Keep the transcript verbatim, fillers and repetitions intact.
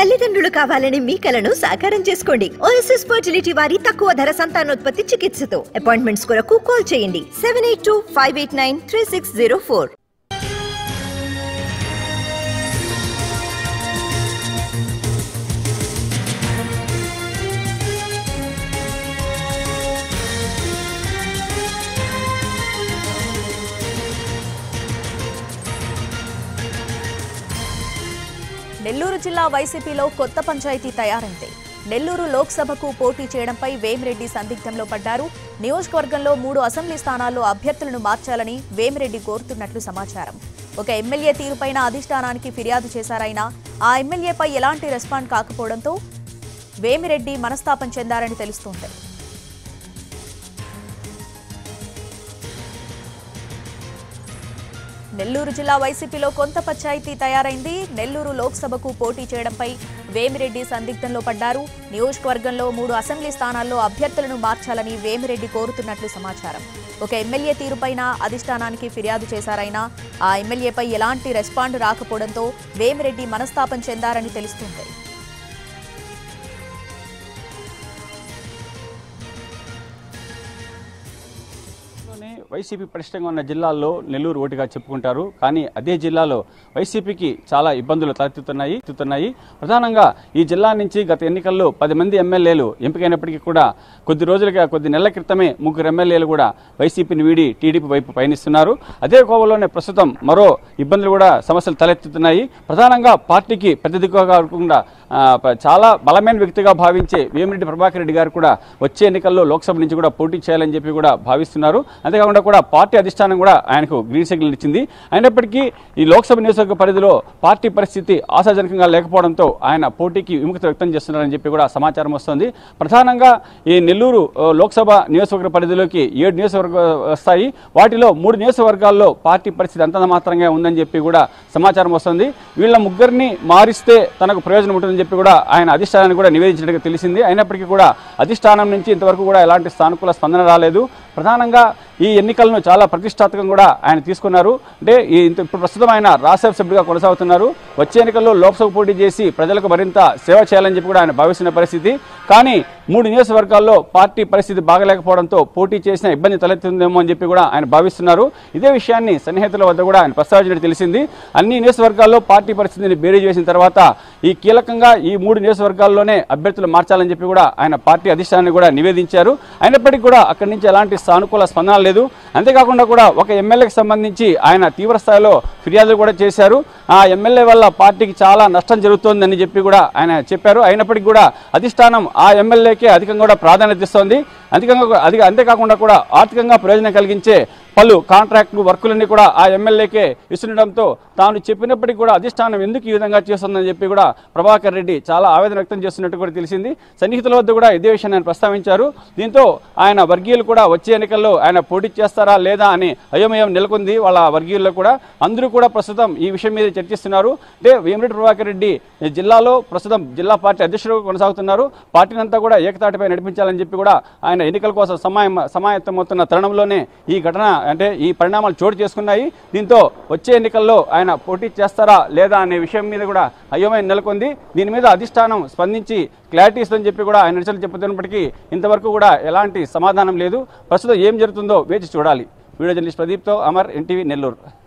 తల్లిదండ్రులు కావాలని మీ కలను సాకారం చేసుకోండి. ఓఎస్ఎస్ ఫర్టిలిటీ వారి తక్కువ ధర సంతానోత్పత్తి చికిత్సతో అపాయింట్మెంట్స్ కొరకు కాల్ చేయండి seven eight two five eight nine three six zero four. Nellore జిల్లా వైసీపీలో కొత్త పంచాయతీ తయారైంది. నెల్లూరు లోక్సభకు పోటీ చేయడంపై వేమిరెడ్డి సందిగ్ధంలో పడ్డారు. నియోజకవర్గంలో మూడు అసెంబ్లీ స్థానాల్లో అభ్యర్థులను మార్చాలని వేమిరెడ్డి కోరుతున్నట్లు సమాచారం. ఒక ఎమ్మెల్యే తీరుపైన అధిష్టానానికి ఫిర్యాదు చేశారైనా ఆ ఎమ్మెల్యేపై ఎలాంటి రెస్పాండ్ కాకపోవడంతో వేమిరెడ్డి మనస్తాపం చెందారని తెలుస్తోంది. నెల్లూరు జిల్లా వైసీపీలో కొంత పంచాయతీ తయారైంది. నెల్లూరు లోక్సభకు పోటీ చేయడంపై వేమిరెడ్డి సందిగ్ధంలో పడ్డారు. నియోజకవర్గంలో మూడు అసెంబ్లీ స్థానాల్లో అభ్యర్థులను మార్చాలని వేమిరెడ్డి కోరుతున్నట్లు సమాచారం. ఒక ఎమ్మెల్యే తీరుపైన అధిష్టానానికి ఫిర్యాదు చేశారైనా ఆ ఎమ్మెల్యేపై ఎలాంటి రెస్పాండ్ రాకపోవడంతో వేమిరెడ్డి మనస్తాపం చెందారని తెలుస్తుంది. వైసీపీ పటిష్టంగా ఉన్న జిల్లాల్లో నెల్లూరు ఓటుగా చెప్పుకుంటారు. కానీ అదే జిల్లాలో వైసీపీకి చాలా ఇబ్బందులు తలెత్తుతున్నాయి ఎత్తుతున్నాయి ప్రధానంగా ఈ జిల్లా నుంచి గత ఎన్నికల్లో పది మంది ఎమ్మెల్యేలు ఎంపికైనప్పటికీ కూడా కొద్ది రోజులుగా కొద్ది నెలల క్రితమే ముగ్గురు ఎమ్మెల్యేలు కూడా వైసీపీని వీడి టీడీపీ వైపు పయనిస్తున్నారు. అదే కోవలోనే ప్రస్తుతం మరో ఇబ్బందులు కూడా సమస్యలు తలెత్తుతున్నాయి. ప్రధానంగా పార్టీకి పెద్ద దిక్కుగా కాకుండా చాలా బలమైన వ్యక్తిగా భావించే వేమిరెడ్డి ప్రభాకర్ రెడ్డి గారు కూడా వచ్చే ఎన్నికల్లో లోక్సభ నుంచి కూడా పోటీ చేయాలని చెప్పి కూడా భావిస్తున్నారు. అంతేకాకుండా కూడా పార్టీ అధిష్టానం కూడా ఆయనకు గ్రీన్ సిగ్నల్ ఇచ్చింది. అయినప్పటికీ ఈ లోక్సభ నియోజకవర్గ పరిధిలో పార్టీ పరిస్థితి ఆశాజనకంగా లేకపోవడంతో ఆయన పోటీకి విముఖత వ్యక్తం చేస్తున్నారని చెప్పి కూడా సమాచారం వస్తుంది. ప్రధానంగా ఈ నెల్లూరు లోక్సభ నియోజకవర్గ పరిధిలోకి ఏడు నియోజకవర్గాలు వస్తాయి. వాటిలో మూడు నియోజకవర్గాల్లో పార్టీ పరిస్థితి అంతంత మాత్రంగా ఉందని చెప్పి కూడా సమాచారం వస్తుంది. వీళ్ళ ముగ్గురిని మారిస్తే తనకు ప్రయోజనం ఉంటుందని చెప్పి కూడా ఆయన అధిష్టానాన్ని కూడా నివేదించినట్టుగా తెలిసింది. అయినప్పటికీ కూడా అధిష్టానం నుంచి ఇంతవరకు కూడా ఎలాంటి సానుకూల స్పందన రాలేదు. ప్రధానంగా ఈ ఎన్నికలను చాలా ప్రతిష్టాత్మకంగా కూడా ఆయన తీసుకున్నారు. అంటే ఈ ఇప్పుడు ప్రస్తుతం ఆయన రాజ్యసభ సభ్యుడిగా కొనసాగుతున్నారు. వచ్చే ఎన్నికల్లో లోక్సభ పోటీ చేసి ప్రజలకు మరింత సేవ చేయాలని చెప్పి కూడా ఆయన భావిస్తున్న పరిస్థితి. కానీ మూడు నియోజకవర్గాల్లో పార్టీ పరిస్థితి బాగలేకపోవడంతో పోటీ చేసిన ఇబ్బంది తలెత్తుందేమో అని చెప్పి కూడా ఆయన భావిస్తున్నారు. ఇదే విషయాన్ని సన్నిహితుల వద్ద కూడా ఆయన ప్రస్తావించినట్టు తెలిసింది. అన్ని నియోజకవర్గాల్లో పార్టీ పరిస్థితిని బేరీజ్ వేసిన తర్వాత ఈ కీలకంగా ఈ మూడు నియోజకవర్గాల్లోనే అభ్యర్థులు మార్చాలని చెప్పి కూడా ఆయన పార్టీ అధిష్టానాన్ని కూడా నివేదించారు. అయినప్పటికీ కూడా అక్కడి నుంచి ఎలాంటి సానుకూల స్పందన లేదు. అంతేకాకుండా కూడా ఒక ఎమ్మెల్యేకి సంబంధించి ఆయన తీవ్ర స్థాయిలో ఫిర్యాదులు కూడా చేశారు. ఆ ఎమ్మెల్యే వల్ల పార్టీకి చాలా నష్టం జరుగుతోందని చెప్పి కూడా ఆయన చెప్పారు. అయినప్పటికీ కూడా అధిష్టానం ఆ ఎమ్మెల్యేకే అధికంగా కూడా ప్రాధాన్యత ఇస్తోంది. అధికంగా అధిక అంతేకాకుండా కూడా ఆర్థికంగా ప్రయోజనం కలిగించే పలు కాంట్రాక్టు వర్కులన్నీ కూడా ఆ ఎమ్మెల్యేకే ఇస్తుండటంతో తాను చెప్పినప్పటికీ కూడా అధిష్టానం ఎందుకు ఈ విధంగా చేస్తుందని చెప్పి కూడా ప్రభాకర్ రెడ్డి చాలా ఆవేదన వ్యక్తం చేస్తున్నట్టు కూడా తెలిసింది. సన్నిహితుల వద్ద కూడా ఇదే విషయాన్ని ఆయన ప్రస్తావించారు. దీంతో ఆయన వర్గీయులు కూడా వచ్చే ఎన్నికల్లో ఆయన పోటీ చేస్తారా లేదా అని అయోమయం నెలకొంది వాళ్ళ వర్గీయుల్లో కూడా. అందరూ కూడా ప్రస్తుతం ఈ విషయం మీద చర్చిస్తున్నారు. అంటే వేమిరెడ్డి ప్రభాకర్ రెడ్డి జిల్లాలో ప్రస్తుతం జిల్లా పార్టీ అధ్యక్షుడు కొనసాగుతున్నారు. పార్టీని అంతా కూడా ఏకతాటిపై నడిపించాలని చెప్పి కూడా ఆయన ఎన్నికల కోసం సమాయం సమాయత్తమవుతున్న తరుణంలోనే ఈ ఘటన అంటే ఈ పరిణామాలు చోటు చేసుకున్నాయి. దీంతో వచ్చే ఎన్నికల్లో ఆయన పోటీ చేస్తారా లేదా అనే విషయం మీద కూడా అయోమయం నెలకొంది. దీని మీద అధిష్టానం స్పందించి క్లారిటీ ఇస్తుందని చెప్పి కూడా ఆయన నిరసనలు చెబుతున్నప్పటికీ ఇంతవరకు కూడా ఎలాంటి సమాధానం లేదు. ప్రస్తుతం ఏం జరుగుతుందో వేచి చూడాలి. వీడియో జర్నలిస్ట్ ప్రదీప్తో అమర్, ఎన్టీవీ, నెల్లూరు.